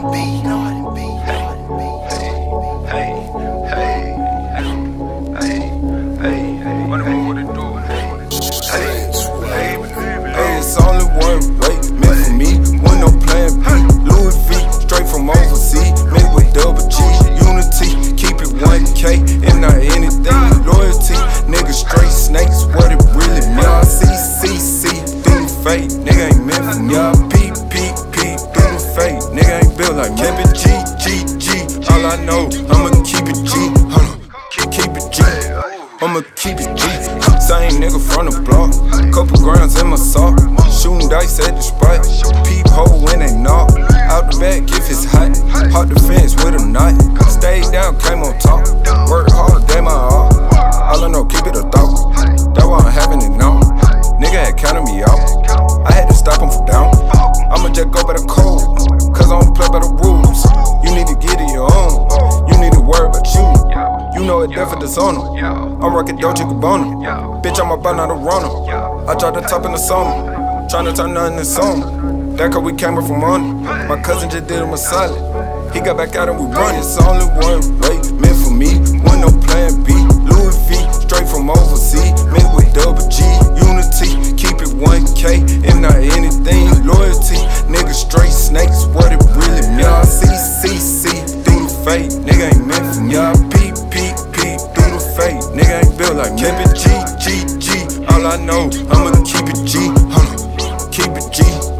It's only one way, meant for me, with no plan B. Louis V, straight from overseas, made with double G. Unity, keep it 1K, and not anything. Loyalty, nigga straight snakes, what it really mean. Y'all CCC, through the fate, nigga ain't meant for me. Y'all PPP, through the fate, nigga ain't built like me. Keep it G, all I know, I'ma keep it G. Keep it G, I'ma keep it G. Same nigga from the block, couple grams in my sock. Shooting dice at the spot, peephole when they knock. Out the back if it's hot, hot the fence with a knot. Stayed down, came on top, worked hard, day my all. All I know, keep it a thought, that's why I'm having it now. Nigga had counted me out, I had to stop him from down. I'ma just go by the code, cause I don't play by the rules. You need to get it your own, you need to worry about you. You know it definitely dishonor. I'm rockin' Dolce Gabbana. Bitch, I'm about not a runner. I tried to top in the summer, tryna turn nothing into something. That cause we came up from money. My cousin just did him a solid. He got back out and we run. It's only one way, meant for me, with no plan B. Louis V, straight from overseas, made with double G. Unity, keep it 1K, and not anything. Loyalty, nigga straight snakes, what it really mean. Y'all CCC, through the fate, nigga ain't meant for me. Y'all PPP, through the fate, nigga ain't built like me. Keep it G, all I know, I'ma keep it G, keep it G.